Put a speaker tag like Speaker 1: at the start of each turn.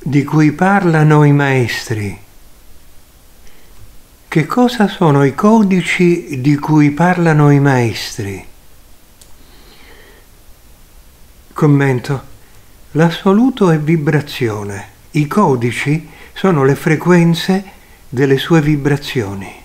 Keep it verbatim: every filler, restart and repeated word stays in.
Speaker 1: di cui parlano i maestri. Che cosa sono i codici di cui parlano i maestri? Commento. L'assoluto è vibrazione. I codici sono le frequenze delle sue vibrazioni.